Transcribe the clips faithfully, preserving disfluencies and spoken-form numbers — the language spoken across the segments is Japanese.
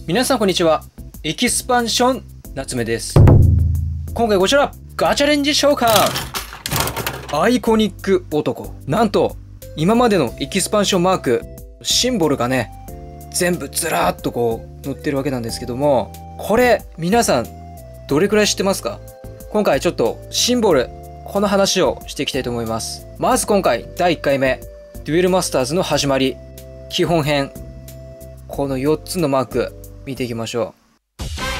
皆さんこんにちは。エキスパンション夏目です。今回こちらガチャレンジ召喚アイコニック男。なんと今までのエキスパンションマークシンボルがね全部ずらーっとこう載ってるわけなんですけども、これ皆さんどれくらい知ってますか？今回ちょっとシンボルこの話をしていきたいと思います。まず今回だいいっかいめデュエルマスターズの始まり基本編、このよっつのマーク見ていきましょう。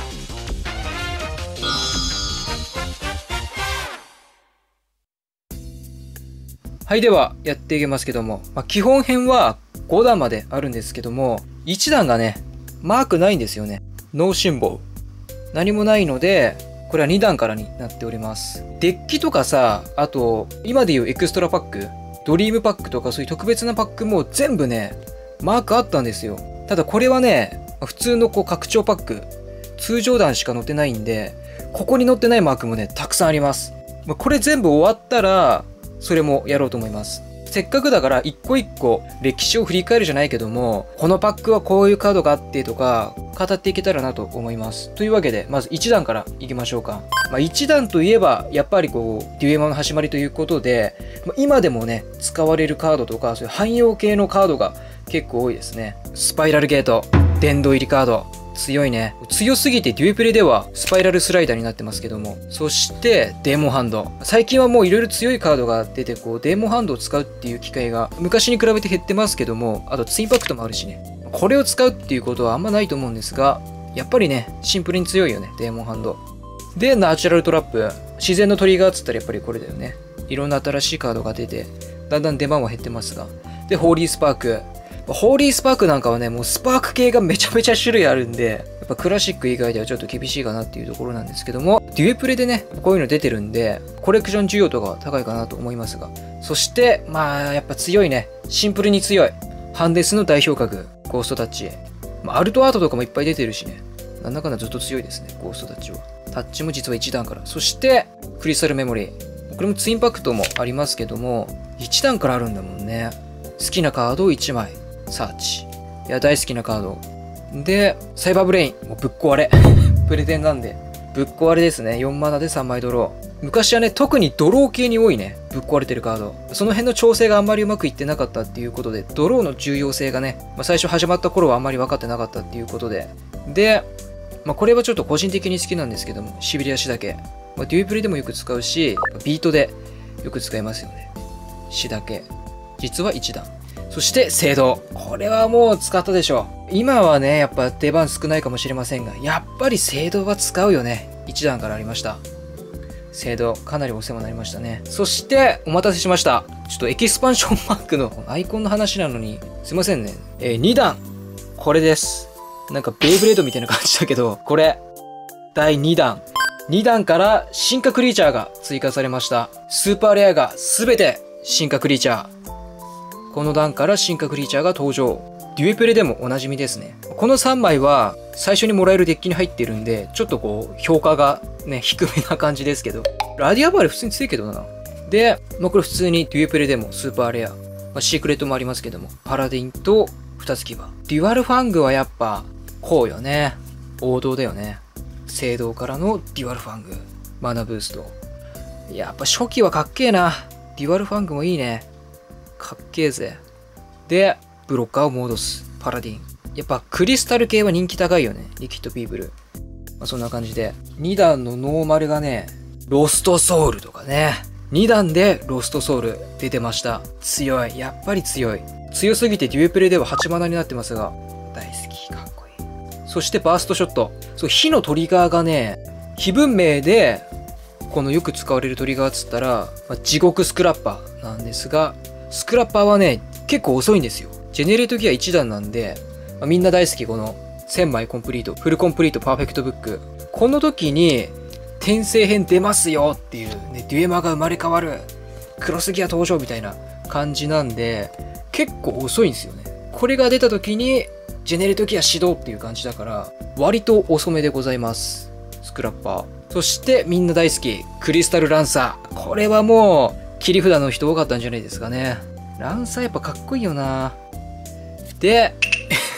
はい、ではやっていきますけども、まあ、基本編はごだんまであるんですけども、いちだんがねマークないんですよね。ノーシンボル何もないので、これはにだんからになっております。デッキとかさ、あと今でいうエクストラパック、ドリームパックとかそういう特別なパックも全部ねマークあったんですよ。ただこれはね普通のこう拡張パック通常弾しか載ってないんで、ここに載ってないマークもねたくさんあります。これ全部終わったらそれもやろうと思います。せっかくだから一個一個歴史を振り返るじゃないけども、このパックはこういうカードがあってとか語っていけたらなと思います。というわけでまずいちだんからいきましょうか。まあ、いちだんといえばやっぱりこうデュエマの始まりということで、まあ、今でもね使われるカードとかそういう汎用系のカードが結構多いですね。スパイラルゲート、殿堂入りカード強いね。強すぎてデュエプレではスパイラルスライダーになってますけども、そしてデーモンハンド、最近はもういろいろ強いカードが出て、こうデーモンハンドを使うっていう機会が昔に比べて減ってますけども、あとツインパクトもあるしね、これを使うっていうことはあんまないと思うんですが、やっぱりねシンプルに強いよねデーモンハンドで。ナチュラルトラップ、自然のトリガーっつったらやっぱりこれだよね。いろんな新しいカードが出てだんだん出番は減ってますが、でホーリースパーク、ホーリースパークなんかはね、もうスパーク系がめちゃめちゃ種類あるんで、やっぱクラシック以外ではちょっと厳しいかなっていうところなんですけども、デュエプレでね、こういうの出てるんで、コレクション需要とかは高いかなと思いますが、そして、まあ、やっぱ強いね。シンプルに強い。ハンデスの代表格、ゴーストタッチ。まあ、アルトアートとかもいっぱい出てるしね。なんだかんだずっと強いですね、ゴーストタッチは。タッチも実はいちだんから。そして、クリスタルメモリー。これもツインパクトもありますけども、いちだんからあるんだもんね。好きなカードをいちまい。サーチ。いや、大好きなカード。で、サイバーブレイン。もうぶっ壊れ。プレテンなんで。ぶっ壊れですね。よんマナでさんまいドロー。昔はね、特にドロー系に多いね。ぶっ壊れてるカード。その辺の調整があんまりうまくいってなかったっていうことで、ドローの重要性がね、まあ、最初始まった頃はあんまり分かってなかったっていうことで。で、まあ、これはちょっと個人的に好きなんですけども、しびれ足だけ。まあ、デュエプレでもよく使うし、ビートでよく使いますよね。しだけ。実はいちだん。そして聖堂。これはもう使ったでしょう。今はね、やっぱ出番少ないかもしれませんが、やっぱり聖堂は使うよね。いちだんからありました。聖堂、かなりお世話になりましたね。そして、お待たせしました。ちょっとエキスパンションマークのアイコンの話なのに、すいませんね。えー、にだん。これです。なんかベイブレードみたいな感じだけど、これ。だいにだん。にだんから進化クリーチャーが追加されました。スーパーレアがすべて進化クリーチャー。この段から進化クリーチャーが登場。デュエプレでもおなじみですね。このさんまいは最初にもらえるデッキに入ってるんで、ちょっとこう評価がね低めな感じですけど、ラディアバーレ普通に強いけどな。で、まあ、これ普通にデュエプレでもスーパーレア、まあ、シークレットもありますけども、パラディンとふたつ牙。デュアルファングはやっぱこうよね。王道だよね。聖堂からのデュアルファング、マナブースト。やっぱ初期はかっけえな。デュアルファングもいいね。かっけえぜ。で、ブロッカーを戻す。パラディン。やっぱクリスタル系は人気高いよね。リキッドピープル。まあ、そんな感じで。にだんのノーマルがね、ロストソウルとかね。にだんでロストソウル出てました。強い。やっぱり強い。強すぎてデュエプレでははちマナになってますが、大好き。かっこいい。そしてバーストショット。そう、火のトリガーがね、非文明で、このよく使われるトリガーっつったら、まあ、地獄スクラッパーなんですが、スクラッパーはね、結構遅いんですよ。ジェネレートギアいちだんなんで、まあ、みんな大好きこのせんまいコンプリート、フルコンプリートパーフェクトブック。この時に、転生編出ますよっていう、ね、デュエマが生まれ変わる、クロスギア登場みたいな感じなんで、結構遅いんですよね。これが出た時に、ジェネレートギア始動っていう感じだから、割と遅めでございます。スクラッパー。そしてみんな大好き、クリスタルランサー。これはもう、切り札の人多かったんじゃないですかね。ランサーやっぱかっこいいよな。で、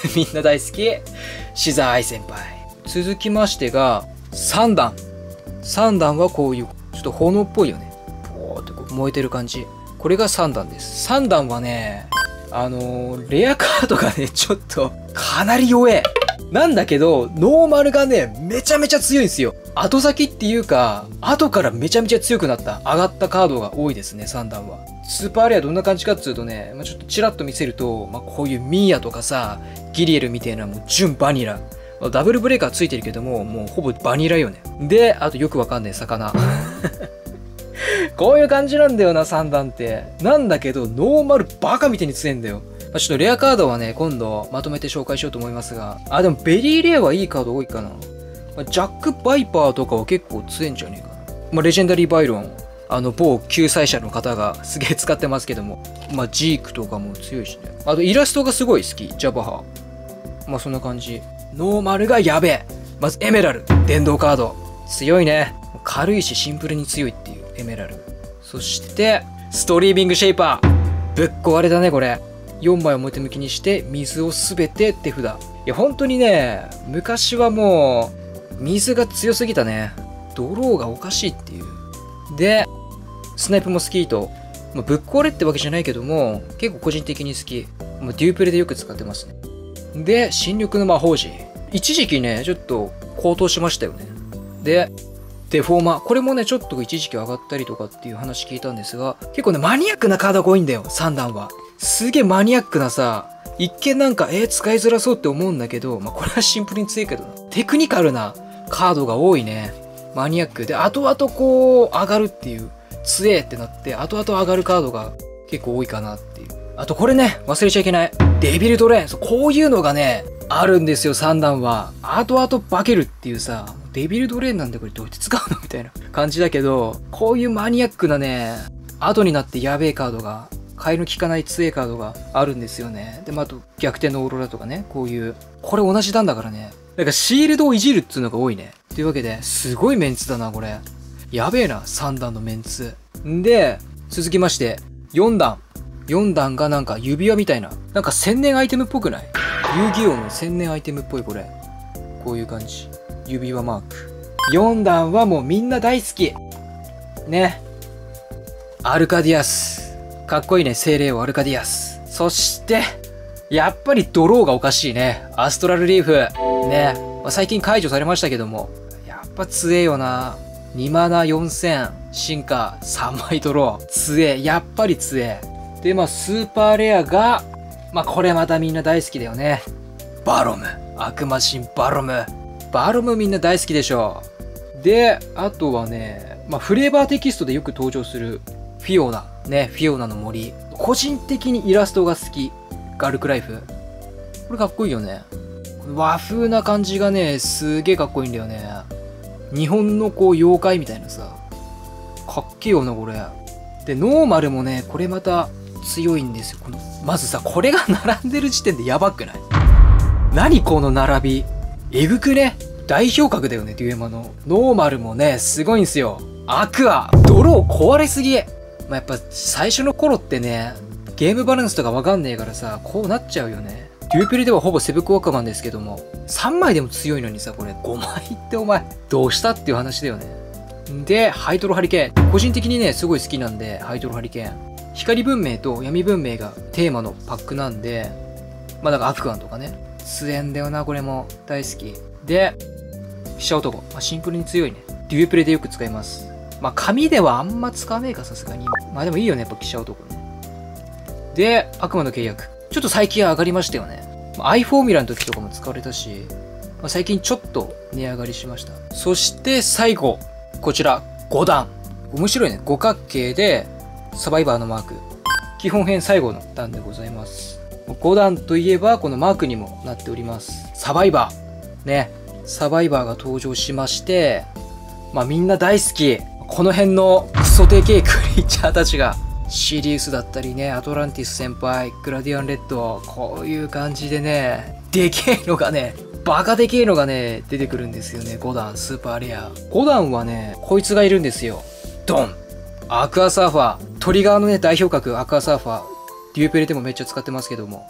みんな大好き、シザーアイ先輩。続きましてが、さん段。さん段はこういう、ちょっと炎っぽいよね。ポーってこう燃えてる感じ。これがさん段です。さん段はね、あのー、レアカードがね、ちょっと、かなり弱え。なんだけど、ノーマルがね、めちゃめちゃ強いんですよ。後先っていうか、後からめちゃめちゃ強くなった、上がったカードが多いですね、さん段は。スーパーレアどんな感じかっていうとね、まあ、ちょっとチラッと見せると、まあ、こういうミーヤとかさ、ギリエルみたいなもう純バニラ。ダブルブレーカーついてるけども、もうほぼバニラよね。で、あとよくわかんない魚。こういう感じなんだよな、さん段って。なんだけど、ノーマルバカみたいに強いんだよ。まあ、ちょっとレアカードはね、今度まとめて紹介しようと思いますが。あ、でもベリーレアはいいカード多いかな。まあ、ジャック・バイパーとかは結構強いんじゃねえかな。まあ、レジェンダリー・バイロン。あの、某救済者の方がすげえ使ってますけども。まあ、ジークとかも強いしね。あと、イラストがすごい好き。ジャバハ。まあ、そんな感じ。ノーマルがやべえ。まず、エメラル。電動カード。強いね。軽いしシンプルに強いっていう、エメラル。そして、ストリーミングシェイパー。ぶっ壊れだね、これ。よんまい表向きにして、水をすべて手札。いや、本当にね、昔はもう、水が強すぎたね。ドローがおかしいっていう。で、スナイプも好きと、まあ、ぶっ壊れってわけじゃないけども、結構個人的に好き。まあ、デュープレでよく使ってますね。で、新緑の魔法陣。一時期ね、ちょっと高騰しましたよね。で、デフォーマー。これもね、ちょっと一時期上がったりとかっていう話聞いたんですが、結構ね、マニアックなカードが多いんだよ、さん段は。すげえマニアックなさ、一見なんか、えー、使いづらそうって思うんだけど、まあ、これはシンプルに強いけどな。テクニカルなカードが多いね。マニアックで、後々こう、上がるっていう、強えってなって、後々上がるカードが結構多いかなっていう。あとこれね、忘れちゃいけない。デビルドレーン。そう、こういうのがね、あるんですよ、さん段は。後々化けるっていうさ、デビルドレーンなんでこれどうやって使うのみたいな感じだけど、こういうマニアックなね、後になってやべえカードが、替えの効かない強いカードがあるんですよね。で、まあ、あと逆転のオーロラとかね、こういう、これ同じ段だからね。なんかシールドをいじるっていうのが多いね。というわけで、すごいメンツだな、これ。やべえな、さん段のメンツ。んで、続きまして、よん段。よん段がなんか指輪みたいな。なんか千年アイテムっぽくない？遊戯王の千年アイテムっぽいこれ。こういう感じ。指輪マーク。よん段はもうみんな大好き。ね。アルカディアス。かっこいいね、精霊王アルカディアス。そして、やっぱりドローがおかしいね。アストラルリーフ。ね。まあ、最近解除されましたけども。やっぱ強えよな。にマナよんせん。進化さんまいドロー。強え。やっぱり強え。で、まあ、スーパーレアが、まあ、これまたみんな大好きだよね。バロム。悪魔神バロム。バロムみんな大好きでしょ。で、あとはね、まあ、フレーバーテキストでよく登場するフィオナ。ね、フィオナの森。個人的にイラストが好き。ガルクライフ。これかっこいいよね。和風な感じがね、すげえかっこいいんだよね。日本のこう、妖怪みたいなさ。かっけえよな、これ。で、ノーマルもね、これまた強いんですよ。このまずさ、これが並んでる時点でやばくない？何この並び。えぐくね？代表格だよね、デュエマの。ノーマルもね、すごいんすよ。アクア。ドロー壊れすぎ。まあ、やっぱ最初の頃ってね、ゲームバランスとかわかんねえからさ、こうなっちゃうよね。デュープリではほぼセブクワカマンですけども、さんまいでも強いのにさ、これごまいってお前、どうしたっていう話だよね。で、ハイドロハリケーン。個人的にね、すごい好きなんで、ハイドロハリケーン。光文明と闇文明がテーマのパックなんで、まあだからアフガンとかね。強えんだよな、これも。大好き。で、飛車男。まあ、シンプルに強いね。デュープレでよく使います。まあ紙ではあんま使わねえか、さすがに。まあでもいいよね、やっぱ飛車男ね。で、悪魔の契約。ちょっと最近は上がりましたよね。まあ、アイフォーミュラの時とかも使われたし、まあ、最近ちょっと値上がりしました。そして最後。こちら、ご段。面白いね。五角形で、サバイバーのマーク。基本編最後の段でございます。ご段といえば、このマークにもなっております。サバイバー。ね。サバイバーが登場しまして、まあみんな大好き。この辺のクソでけえクリーチャーたちが、シリウスだったりね、アトランティス先輩、グラディアンレッド、こういう感じでね、でけえのがね、バカでけえのがね、出てくるんですよね。ご段、スーパーレア。ご段はね、こいつがいるんですよ。ドン！アクアサーファー。トリガーのね、代表格、アクアサーファー。デューペレでもめっちゃ使ってますけども。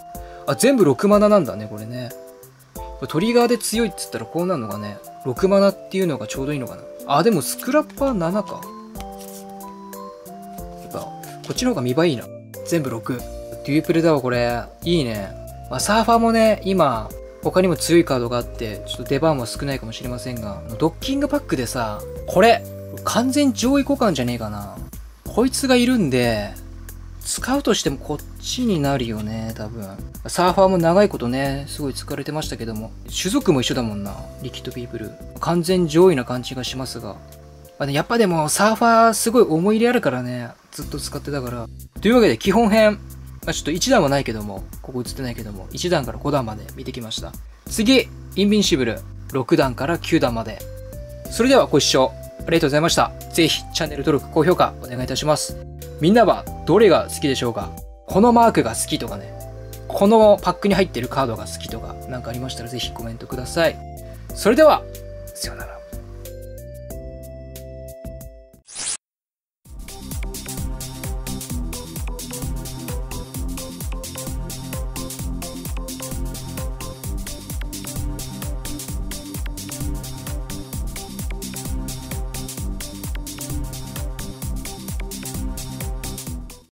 あ、全部ろくマナなんだね、これね。トリガーで強いっつったらこうなるのがね、ろくマナっていうのがちょうどいいのかな。あ、でもスクラッパーななか。やっぱ、こっちの方が見栄えいいな。全部ろく。デュープルだわ、これ。いいね。まあ、サーファーもね、今、他にも強いカードがあって、ちょっと出番も少ないかもしれませんが、ドッキングパックでさ、これ、完全上位互換じゃねえかな。こいつがいるんで、使うとしてもこっちになるよね、多分。サーファーも長いことね、すごい使われてましたけども。種族も一緒だもんな、リキッドピープル。完全上位な感じがしますが。まあね、やっぱでもサーファーすごい思い入れあるからね、ずっと使ってたから。というわけで基本編、まあ、ちょっといち段はないけども、ここ映ってないけども、いち段からご段まで見てきました。次、インビンシブル、ろく段からきゅう段まで。それではご視聴ありがとうございました。ぜひチャンネル登録、高評価お願いいたします。みんなはどれが好きでしょうか？このマークが好きとかね、このパックに入ってるカードが好きとか、なんかありましたらぜひコメントください。それでは、さようなら。